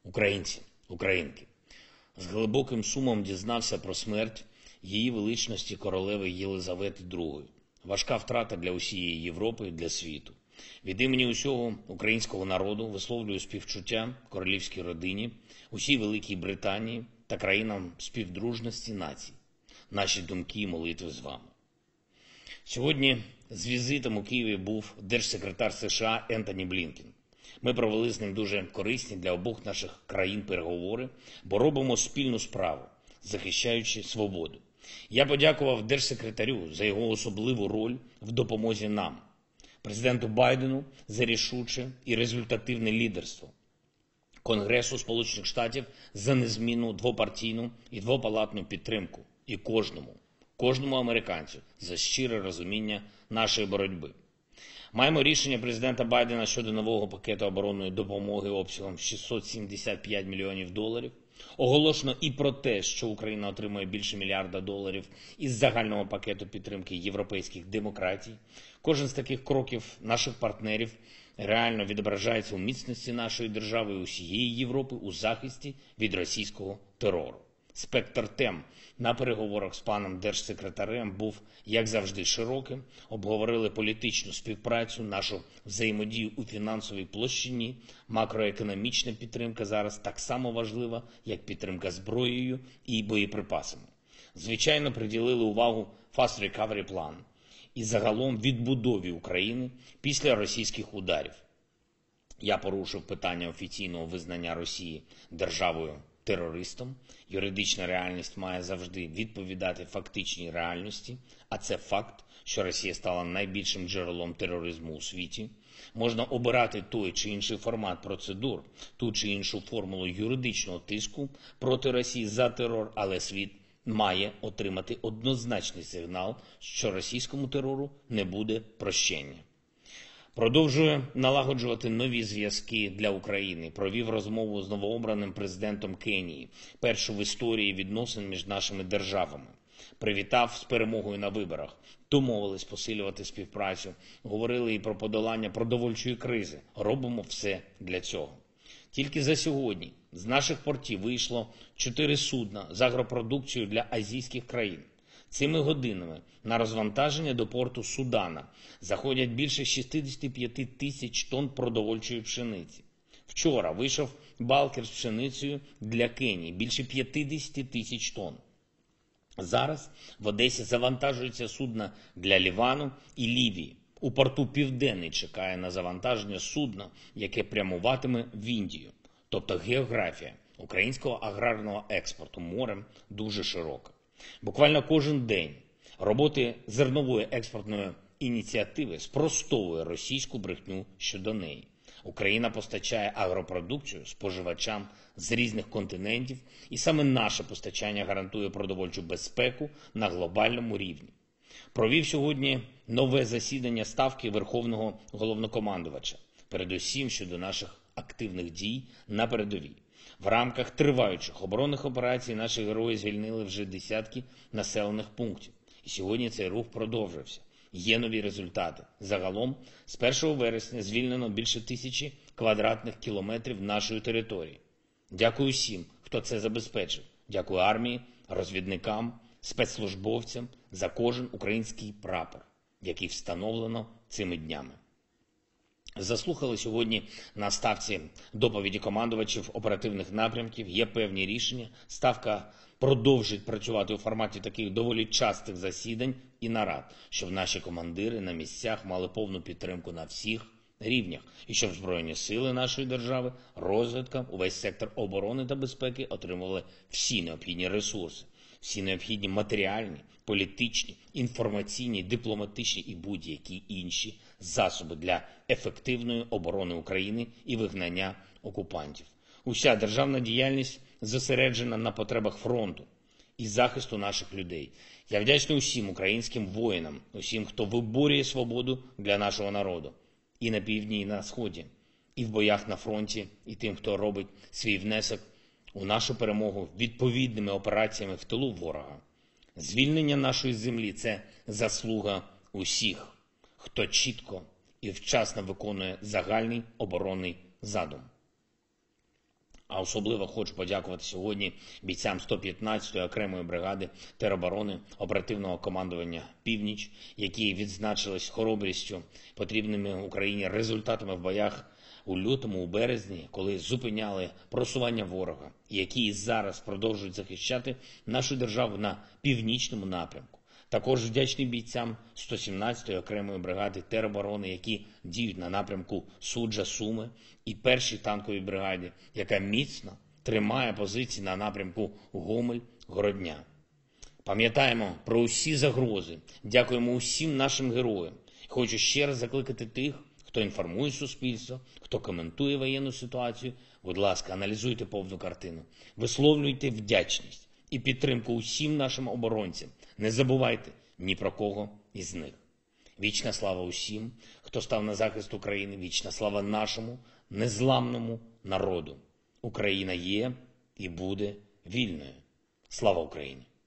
Українці, українки, з глибоким сумом дізнався про смерть її величності королеви Єлизавети II. Важка втрата для усієї Європи і для світу. Від імені усього українського народу висловлюю співчуття королівській родині, усій Великій Британії та країнам співдружності націй. Наші думки і молитви з вами. Сьогодні з візитом у Києві був держсекретар США Ентоні Блінкен. Ми провели з ним дуже корисні для обох наших країн переговори, бо робимо спільну справу, захищаючи свободу. Я подякував держсекретарю за його особливу роль в допомозі нам, президенту Байдену за рішуче і результативне лідерство, Конгресу Сполучених Штатів за незмінну двопартійну і двопалатну підтримку і кожному американцю за щире розуміння нашої боротьби. Маємо рішення президента Байдена щодо нового пакету оборонної допомоги обсягом 675 мільйонів доларів. Оголошено і про те, що Україна отримує більше $1 мільярда із загального пакету підтримки європейських демократій. Кожен з таких кроків наших партнерів реально відображається у міцності нашої держави і усієї Європи у захисті від російського терору. Спектр тем на переговорах з паном держсекретарем був, як завжди, широким. Обговорили політичну співпрацю, нашу взаємодію у фінансовій площині. Макроекономічна підтримка зараз так само важлива, як підтримка зброєю і боєприпасами. Звичайно, приділили увагу Fast Recovery Plan і загалом відбудові України після російських ударів. Я порушив питання офіційного визнання Росії державою-терористом. Юридична реальність має завжди відповідати фактичній реальності, а це факт, що Росія стала найбільшим джерелом тероризму у світі. Можна обирати той чи інший формат процедур, ту чи іншу формулу юридичного тиску проти Росії за терор, але світ має отримати однозначний сигнал, що російському терору не буде прощення. Продовжує налагоджувати нові зв'язки для України. Провів розмову з новообраним президентом Кенії, першу в історії відносин між нашими державами. Привітав з перемогою на виборах. Домовились посилювати співпрацю. Говорили і про подолання продовольчої кризи. Робимо все для цього. Тільки за сьогодні з наших портів вийшло 4 судна з агропродукцією для азійських країн. Цими годинами на розвантаження до порту Судана заходять більше 65 тисяч тонн продовольчої пшениці. Вчора вийшов балкер з пшеницею для Кенії – більше 50 тисяч тонн. Зараз в Одесі завантажується судна для Лівану і Лівії. У порту Південний чекає на завантаження судна, яке прямуватиме в Індію. Тобто географія українського аграрного експорту морем дуже широка. Буквально кожен день роботи зернової експортної ініціативи спростовує російську брехню щодо неї. Україна постачає агропродукцію споживачам з різних континентів, і саме наше постачання гарантує продовольчу безпеку на глобальному рівні. Провів сьогодні нове засідання Ставки Верховного Головнокомандувача, передусім щодо наших активних дій на передовій. В рамках триваючих оборонних операцій наші герої звільнили вже десятки населених пунктів. І сьогодні цей рух продовжився. Є нові результати. Загалом з 1 вересня звільнено більше 1000 квадратних кілометрів нашої території. Дякую всім, хто це забезпечив. Дякую армії, розвідникам, спецслужбовцям за кожен український прапор, який встановлено цими днями. Заслухали сьогодні на Ставці доповіді командувачів оперативних напрямків. Є певні рішення. Ставка продовжить працювати у форматі таких доволі частих засідань і нарад, щоб наші командири на місцях мали повну підтримку на всіх рівнях. І щоб Збройні сили нашої держави, розвідка, увесь сектор оборони та безпеки отримували всі необхідні ресурси. Всі необхідні матеріальні, політичні, інформаційні, дипломатичні і будь-які інші засоби для ефективної оборони України і вигнання окупантів. Уся державна діяльність зосереджена на потребах фронту і захисту наших людей. Я вдячний усім українським воїнам, усім, хто виборює свободу для нашого народу. І на півдні, і на сході, і в боях на фронті, і тим, хто робить свій внесок у нашу перемогу відповідними операціями в тилу ворога. Звільнення нашої землі – це заслуга усіх, хто чітко і вчасно виконує загальний оборонний задум. А особливо хочу подякувати сьогодні бійцям 115-ї окремої бригади тероборони оперативного командування «Північ», які відзначились хоробрістю, потрібними Україні результатами в боях у лютому, у березні, коли зупиняли просування ворога, які і зараз продовжують захищати нашу державу на північному напрямку. Також вдячний бійцям 117-ї окремої бригади тероборони, які діють на напрямку Суджа-Суми, і першій танковій бригаді, яка міцно тримає позиції на напрямку Гомель-Городня. Пам'ятаємо про усі загрози, дякуємо усім нашим героям. Хочу ще раз закликати тих, хто інформує суспільство, хто коментує воєнну ситуацію. Будь ласка, аналізуйте повну картину, висловлюйте вдячність і підтримку усім нашим оборонцям. Не забувайте ні про кого із них. Вічна слава усім, хто став на захист України, вічна слава нашому незламному народу. Україна є і буде вільною. Слава Україні!